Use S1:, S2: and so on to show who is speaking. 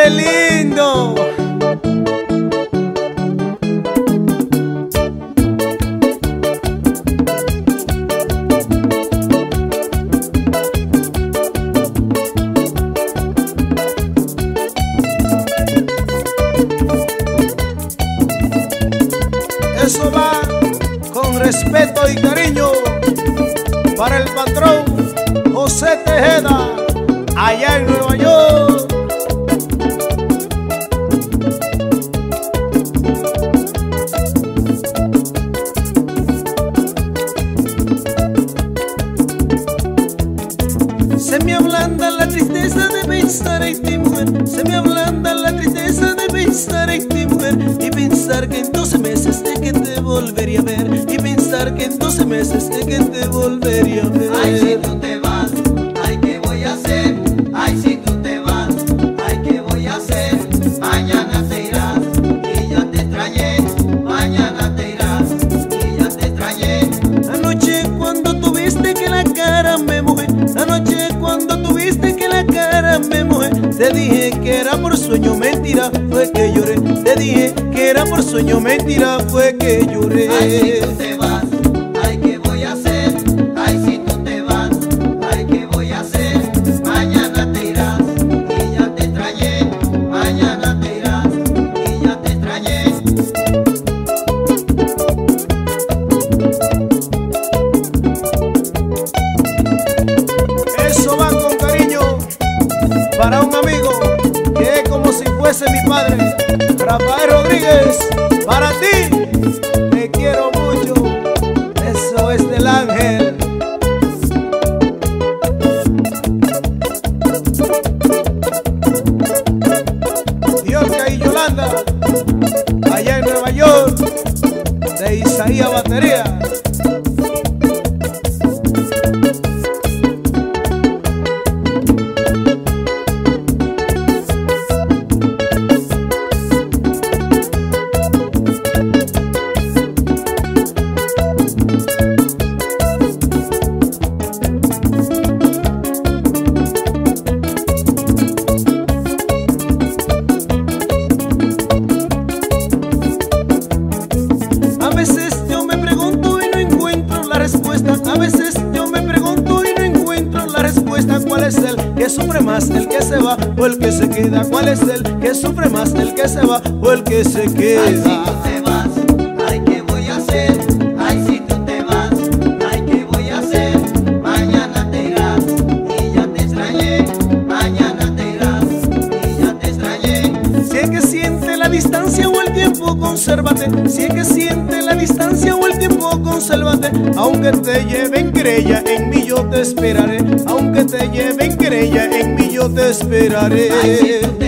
S1: ¡Qué lindo! Eso va con respeto y cariño para el patrón José Tejeda, allá en Nueva York. Se me ablanda la tristeza de pensar en ti, mujer. Se me ablanda la tristeza de pensar en ti, mujer. Y pensar que en 12 meses es que te volvería a ver. Y pensar que en 12 meses es que te volvería a ver.
S2: Ay, si tú te vas, ay, ¿qué voy a hacer? Ay, si tú te vas, ay, ¿qué voy a hacer? Mañana te irás y ya te extrañé. Mañana te irás y ya te extrañé.
S1: Anoche cuando tuviste que la cara me mojé. Anoche cuando tuviste que la cara me mojé. Te dije que era por sueño, mentira, fue que lloré. Te dije que era por sueño, mentira, fue que lloré.
S2: Ay, si tú te vas, ay, ¿qué voy a hacer? Ay, si tú te vas, ay, ¿qué voy a hacer? Mañana te irás y ya te extrañé. Mañana te irás y ya te extrañé.
S1: Eso va con cariño para un amigo que es como si fuese mi padre, Rafael Rodríguez. Para ti, te quiero mucho. Eso es del ángel. Diorca y Yolanda, allá en Nueva York, de Isaías Batería. A veces yo me pregunto y no encuentro la respuesta. A veces yo me pregunto y no encuentro la respuesta. ¿Cuál es el que sufre más, el que se va o el que se queda? ¿Cuál es el que sufre más, el que se va o el que se
S2: Ay, si
S1: queda?
S2: tú te vas, ay, ¿qué voy a hacer? Ay, si tú te vas, ay, ¿qué voy a hacer? Mañana te irás y ya te extrañé. Mañana te irás y ya te extrañé.
S1: Si es que siente la distancia o el tiempo, consérvate. Si es que siente la distancia o el tiempo, consérvate. Aunque te lleven querella, en mí yo te esperaré. Aunque te lleven querella, en mí yo te esperaré.
S2: Ay, si tú te